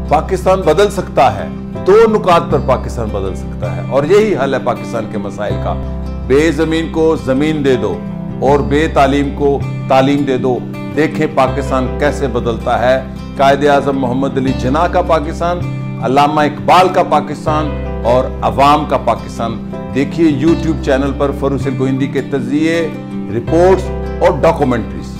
पाकिस्तान बदल सकता है, दो नुकात पर पाकिस्तान बदल सकता है और यही हल है पाकिस्तान के मसाइल का। बेजमीन को जमीन दे दो और बेतालीम को तालीम दे दो, देखें पाकिस्तान कैसे बदलता है। कायदे आजम मोहम्मद अली जिन्ना का पाकिस्तान, अल्लामा इकबाल का पाकिस्तान और अवाम का पाकिस्तान। देखिए यूट्यूब चैनल पर फरूसिल गोइंदी के तज़किये, रिपोर्ट्स और डॉक्यूमेंट्रीज।